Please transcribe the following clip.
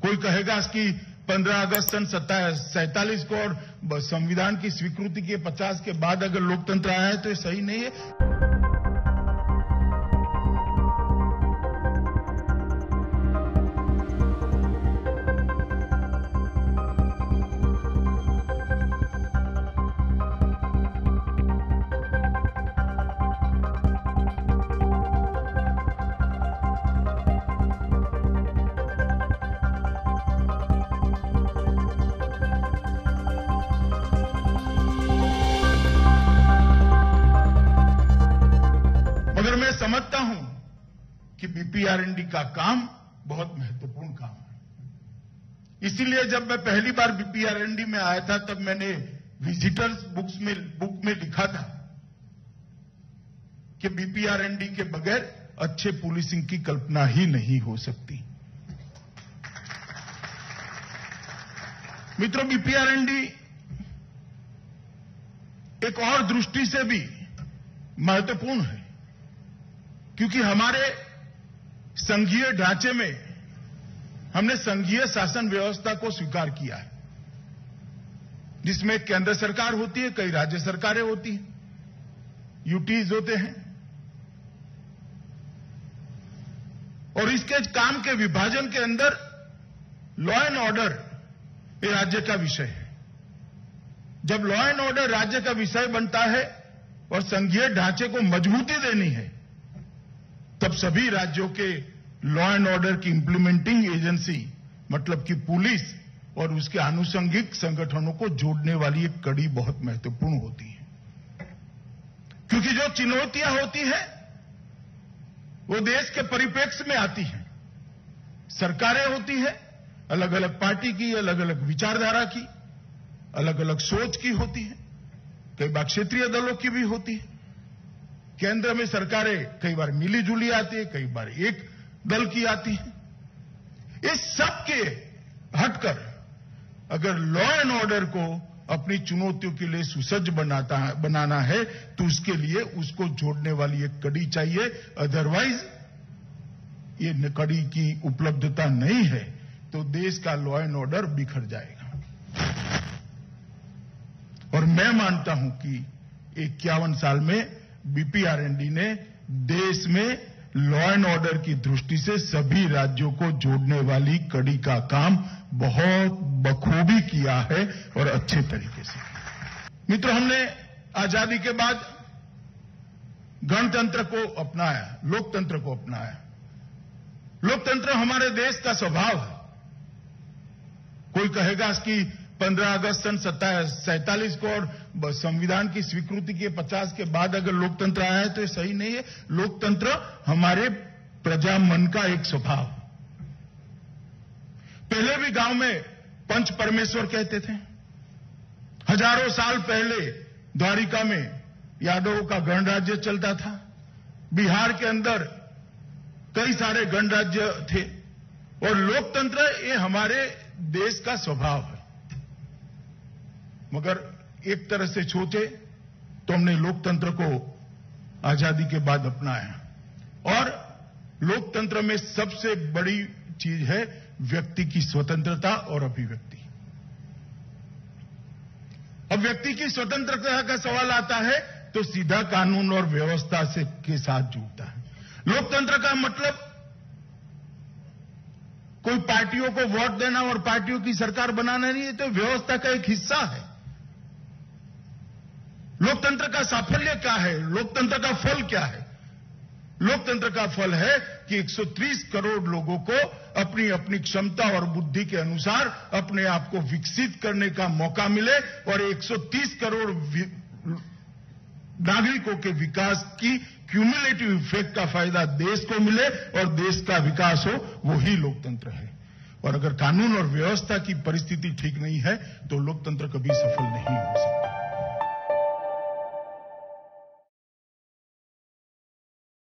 कोई कहेगा कि 15 अगस्त सन 47 को और संविधान की स्वीकृति के 50 के बाद अगर लोकतंत्र आया है तो ये सही नहीं है। मगर मैं समझता हूं कि बीपीआरएनडी का काम बहुत महत्वपूर्ण काम है। इसीलिए जब मैं पहली बार बीपीआरएनडी में आया था तब मैंने विजिटर्स बुक में लिखा था कि बीपीआरएनडी के बगैर अच्छे पुलिसिंग की कल्पना ही नहीं हो सकती। मित्रों, बीपीआरएनडी एक और दृष्टि से भी महत्वपूर्ण है क्योंकि हमारे संघीय ढांचे में हमने संघीय शासन व्यवस्था को स्वीकार किया है, जिसमें केंद्र सरकार होती है, कई राज्य सरकारें होती हैं, यूटीज होते हैं, और इसके काम के विभाजन के अंदर लॉ एंड ऑर्डर ये राज्य का विषय है। जब लॉ एंड ऑर्डर राज्य का विषय बनता है और संघीय ढांचे को मजबूती देनी है, तब सभी राज्यों के लॉ एंड ऑर्डर की इंप्लीमेंटिंग एजेंसी मतलब कि पुलिस और उसके आनुषंगिक संगठनों को जोड़ने वाली एक कड़ी बहुत महत्वपूर्ण होती है। क्योंकि जो चुनौतियां होती है वो देश के परिप्रेक्ष्य में आती हैं। सरकारें होती है अलग अलग पार्टी की, अलग अलग विचारधारा की, अलग अलग सोच की होती है, कई बार क्षेत्रीय दलों की भी होती है। केंद्र में सरकारें कई बार मिली जुली आती है, कई बार एक दल की आती है। इस सब के हटकर अगर लॉ एंड ऑर्डर को अपनी चुनौतियों के लिए सुसज्ज बनाना है तो उसके लिए उसको जोड़ने वाली एक कड़ी चाहिए। अदरवाइज ये कड़ी की उपलब्धता नहीं है तो देश का लॉ एंड ऑर्डर बिखर जाएगा। और मैं मानता हूं कि 51 साल में बीपीआरएनडी ने देश में लॉ एंड ऑर्डर की दृष्टि से सभी राज्यों को जोड़ने वाली कड़ी का काम बहुत बखूबी किया है और अच्छे तरीके से। मित्रों, हमने आजादी के बाद गणतंत्र को अपनाया, लोकतंत्र को अपनाया। लोकतंत्र हमारे देश का स्वभाव है। कोई कहेगा कि 15 अगस्त सन 47 को और संविधान की स्वीकृति के 50 के बाद अगर लोकतंत्र आया है तो ये सही नहीं है। लोकतंत्र हमारे प्रजा मन का एक स्वभाव। पहले भी गांव में पंच परमेश्वर कहते थे। हजारों साल पहले द्वारिका में यादवों का गणराज्य चलता था। बिहार के अंदर कई सारे गणराज्य थे और लोकतंत्र ये हमारे देश का स्वभाव है। मगर एक तरह से सोचे तो हमने लोकतंत्र को आजादी के बाद अपनाया और लोकतंत्र में सबसे बड़ी चीज है व्यक्ति की स्वतंत्रता और अभिव्यक्ति। अब व्यक्ति की स्वतंत्रता का सवाल आता है तो सीधा कानून और व्यवस्था से के साथ जुड़ता है। लोकतंत्र का मतलब कोई पार्टियों को वोट देना और पार्टियों की सरकार बनाना नहीं है, तो व्यवस्था का एक हिस्सा है। लोकतंत्र का साफल्य क्या है? लोकतंत्र का फल क्या है? लोकतंत्र का फल है कि 130 करोड़ लोगों को अपनी अपनी क्षमता और बुद्धि के अनुसार अपने आप को विकसित करने का मौका मिले और 130 करोड़ नागरिकों के विकास की क्यूमुलेटिव इफेक्ट का फायदा देश को मिले और देश का विकास हो, वही लोकतंत्र है। और अगर कानून और व्यवस्था की परिस्थिति ठीक नहीं है तो लोकतंत्र कभी सफल नहीं हो सकता।